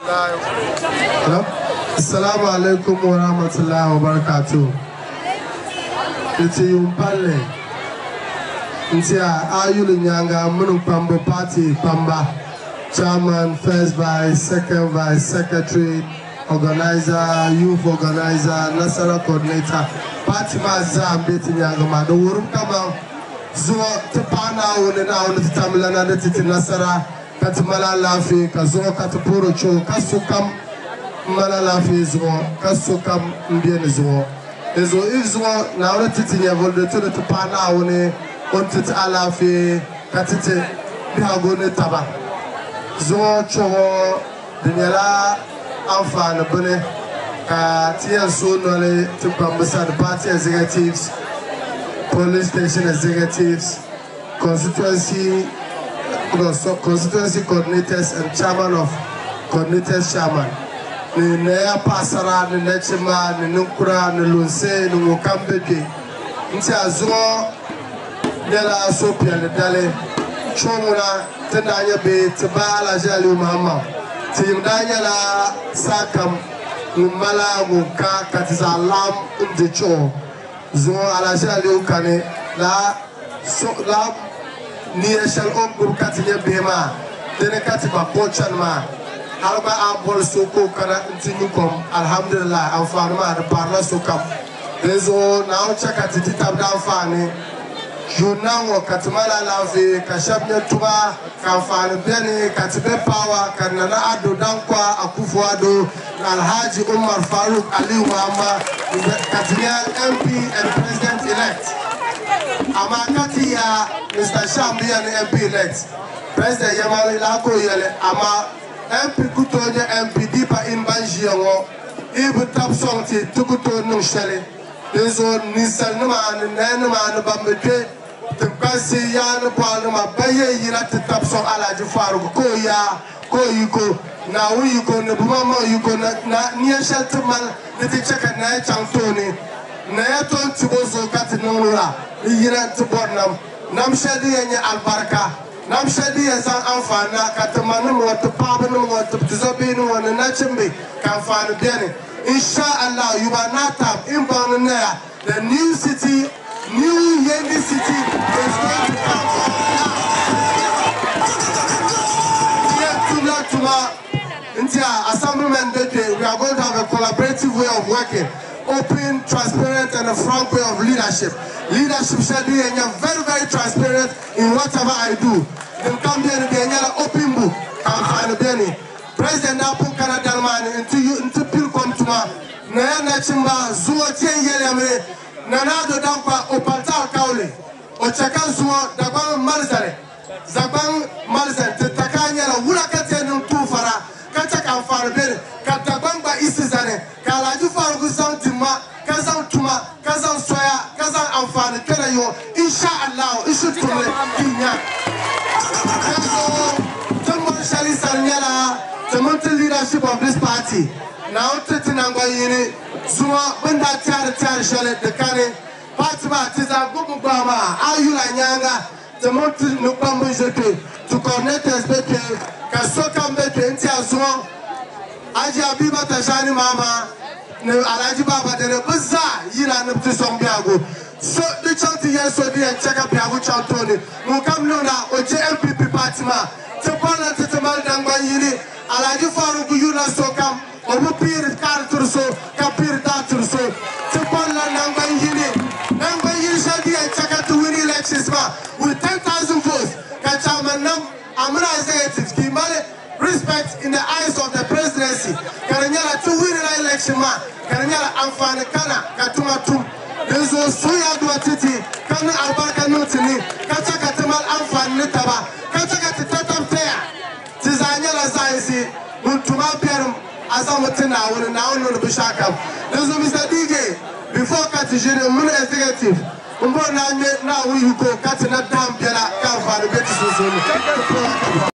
Assalamu alaikum wa rahmatullahi wa barakatuh. Iti yumpalle. Ntia ayulu nyanga munu pambo party pamba. Chairman, first vice, second vice, secretary, organizer, youth organizer, national coordinator. Party maza mbeti nyanga ma. The wurum kama zuwa tipana wune na wune titamila na detiti nasara. Kati mala lafi, kazuwa kati puro cho, kasukam mala lafi zuwa, kasukam mbieni zuwa. Ezo izuwa na wune titi nye volde tune tipana wune, on titi alafi, katiti bihagone taba. Zuwa choho, dinyala amfane bune, ka tiya zonole, tipambasa the party executives, police station executives, constituency coordinators and chairman of coordinators chairman. Ni neya pasara, ni nechima, ni nukura, ni lunse, ni mukambeke. Nti azuo nela sopia le dale. Chomuna tendanya be tiba la jali umama. Tindanya la sakam umala muka katiza lam umdecho. Zuo ala jali ukane la ni eshal group katinya bema dene katiba bochan ma halba ambol soko kana ntinukom alhamdulillah amfani ma da parla sokam rezo na on chaka tititab da amfani junango katimala lavi kashabnya tuba kamfani bene katibe power kanana ado dankwa akufo alhaji Umar Farouk Ali Muhammad katinya MP and president elect Amakati ya Mr. Shambi and MP elect President Yamali Lako yele ama MP kutonya MP dipa inbanji yango ibu tap song ti tukuto nungshele Dezo nisal numa anu bambete Tukasi ya nupal numa baye yira ti tap song ala jifaru ko yuko na uyuko nubumama yuko na niyashal tumal niti chaka na chantoni na yaton tibozo kati nungura yira tibonam nam shadi yenye albarka nam shadi yazan amfana katamanu watu pabanu watu tizabinu wana nachimbi kamfanu bieni inshallah you are not up inbound there the new city new Yendi city is going to come tuma intia assemblyman dete we are going to have a collaborative way of working open, transparent, and a frank way of leadership. Leadership should be very, very transparent in whatever I do. Then come here and open book. President Napu Kanadalman into Pilcom Tuma, Nayana Chimba, Zuatien Yelamre, Nanado Dampa, Opaltal Kauli, Ochakan Zua, Daban Marzare, Zaban Marzan, Takanya, Wulakatan Tufara, Kachakam Farabel, Katabamba Isizane, Kalaju Farguzan Tima, Kazan Tuma, Kazan Soya, Kazan Amfan, Kanayo, Inshallah, Ishutumle, Kinya. Tamon Shali Sanyala, the mountain leadership of this party. Now Titinangwa Yini, Zuma, Bunda Tiara Shale, the Kane, Patima, Tiza, Gubama, Ayula Nyanga, the mountain Nupambu to connect us better, Kasokam better, Intia Zuma. Aji Abiba Tashani Mama, Alaji Baba, the Baza, Yina Nuptisong Biago. So the chanty yes, so dear, check up Biago Chantoni, Mukam Luna, or JMPP Patima, Tapana Titamal Dangwa Yini, Alaji Faruku Yuna Sokam, or Mupir Karturso, Kapir Daturso, Tapana Nangwa Yini, Nangwa Yini shall be a check out to win elections with 10,000 votes. Kachamanam, Amra executives, Kimale. Respect in the eyes of the presidency. Karanyala to win an election, Karanyala Amfana Kana, Katumatum. There's a Soya Duatiti, Kana Albarka Nutini, Kachakatamal Amfan Nitaba, Kachakatatam Tea, Tizanyala Zaisi, Muntuma Perum, Azamutina, when now on the Bishakam. There's a Mr. DJ, before Katijin, Mun executive. Now we go, Katina Dam Piana, Kamfan,